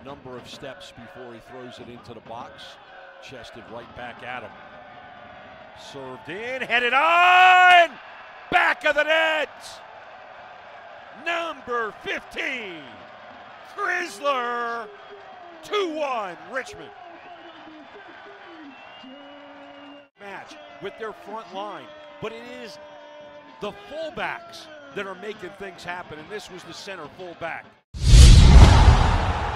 number of steps before he throws it into the box. Chested right back at him. Served in, headed on! Back of the net! Number 15, Crisler, 2-1 Richmond. Match with their front line, but it is the fullbacks that are making things happen, and this was the center fullback.